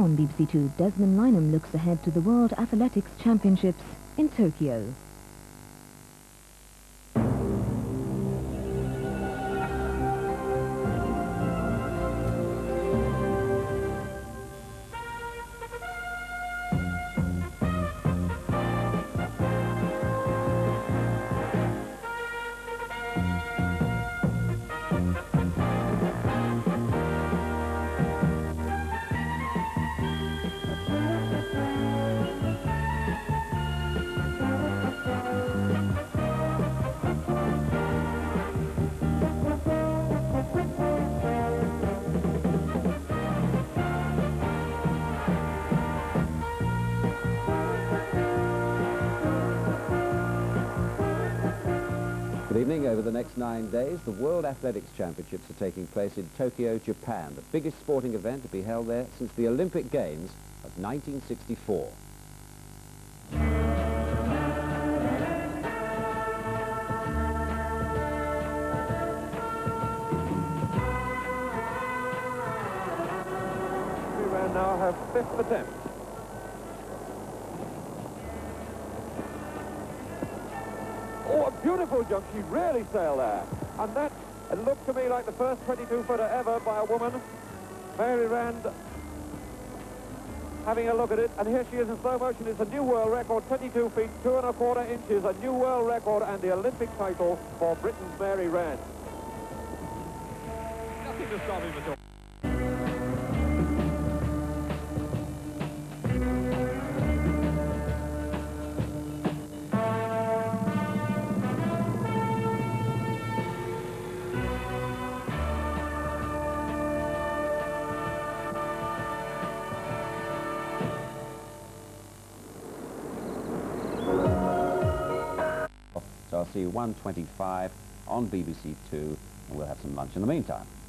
Now on BBC Two, Desmond Lynam looks ahead to the World Athletics Championships in Tokyo. Good evening. Over the next 9 days, the World Athletics Championships are taking place in Tokyo, Japan, the biggest sporting event to be held there since the Olympic Games of 1964. We will now have fifth attempt. Oh, a beautiful jump. She really sailed there. And that, it looked to me like the first 22-footer ever by a woman. Mary Rand having a look at it. And here she is in slow motion. It's a new world record, 22 feet, 2 1/4 inches. A new world record and the Olympic title for Britain's Mary Rand. Nothing to stop him at all. So I'll see you 1:25 on BBC Two, and we'll have some lunch in the meantime.